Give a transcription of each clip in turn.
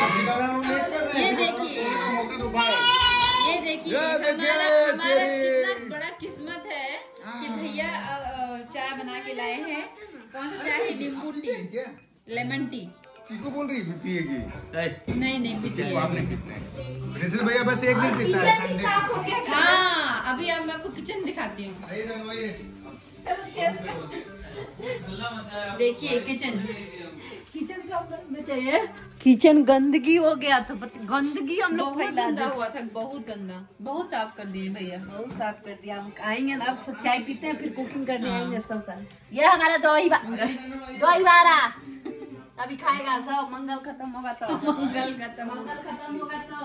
ये देखिए, ये देखिए हमारा कितना बड़ा किस्मत है कि भैया चाय बना के लाए हैं। कौन सा चाय है? नींबू टी, लेमन टी। चीकू बोल रही पिएगी? नहीं भैया बस एक दिन पीता है संडे। हाँ, अभी अब मैं आपको किचन दिखाती हूँ। देखिए किचन में चाहिए। किचन गंदगी हो गया था, गंदगी हम लोग बहुत गंदा हुआ था, बहुत गंदा, बहुत साफ कर दिए भैया, बहुत साफ कर दिया। हम आएंगे ना, अब चाय पीते हैं, फिर कुकिंग करने आएंगे सब। ये हमारा दही बारा अभी खाएगा सब। मंगल खत्म होगा तो मंगल खत्म होगा तो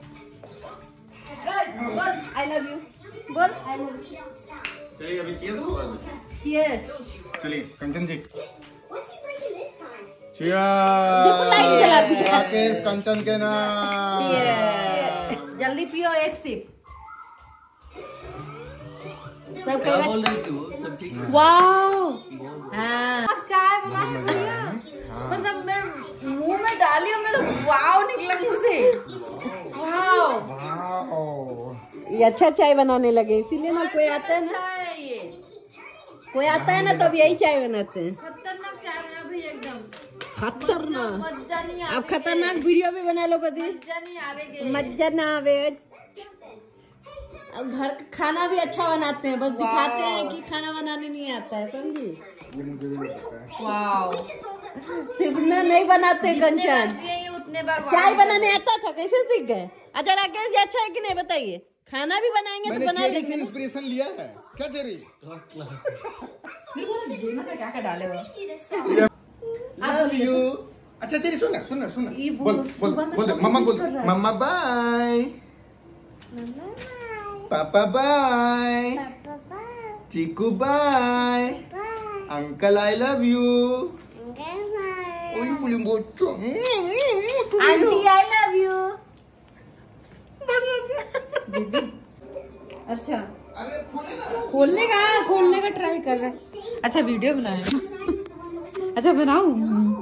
बोल आई लव यू, बोल आई लव यू। चलिए अभी चीयर्स। चलिए कंचन जी, राकेश कंचन के नाम। जल्दी पियो, एक सिप। सब क्या बोल रही थी वो? सब ठीक है? वाओ, हाँ चाय बना भैया, मतलब मैं मुंह में डाली और मैं तो वाओ निकला मुंह से। वाओ, ये अच्छा चाय बनाने लगे, इसीलिए ना कोई आता है ना, कोई आता है ना तब यही चाय बनाते हैं। खतरनाक चाय बना भैया, एकदम खतरनाक। आप खतरनाक वीडियो भी बना लो कभी, मजा ना आवे। अब घर का खाना भी अच्छा बनाते हैं, बस दिखाते हैं कि खाना बनाने नहीं आता है, समझी? वाओ, सिर्फ ना नहीं बनाते कंचन। चाय बनाने आता था, कैसे सीख गए? अच्छा राकेश जी, अच्छा है कि नहीं बताइए? खाना भी बनाएंगे तो बना देंगे। इंस्पिरेशन लिया है क्या चेरी? क्या डाले वो? Love you. अच्छा चेरी सुन बोल mama bye, papa bye, Chiku bye, uncle I love you, aunty I love you. दीदी अच्छा खोलने का ट्राई कर रहे हैं। अच्छा वीडियो बनाए। अच्छा बनाऊं?